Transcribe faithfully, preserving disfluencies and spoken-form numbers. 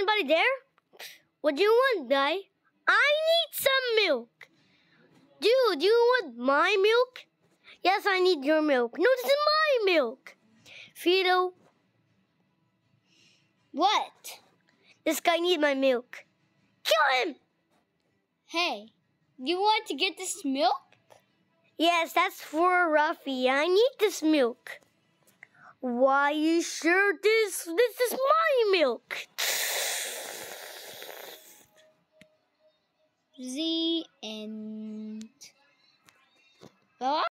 anybody there? What do you want, guy? I need some milk. Dude, do you want my milk? Yes, I need your milk. No, this is my milk. Fido. What? This guy needs my milk. Kill him! Hey, you want to get this milk? Yes, that's for Ruffy. I need this milk. Why you sure this this is my milk? The end. Bye.